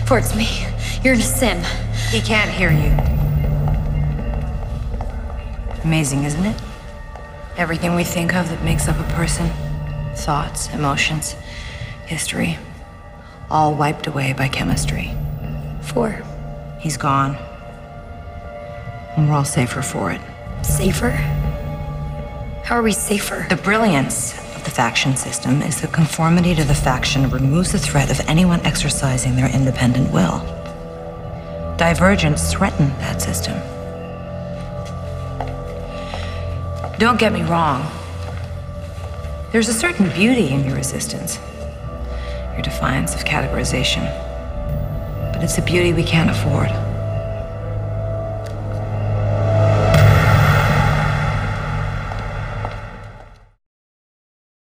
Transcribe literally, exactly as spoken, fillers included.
towards me. You're in a sim. He can't hear you. Amazing, isn't it? Everything we think of that makes up a person, thoughts, emotions, history, all wiped away by chemistry. For? He's gone. And we're all safer for it. Safer? How are we safer? The brilliance of the faction system is the conformity to the faction removes the threat of anyone exercising their independent will. Divergents threaten that system. Don't get me wrong. There's a certain beauty in your resistance, your defiance of categorization. But it's a beauty we can't afford.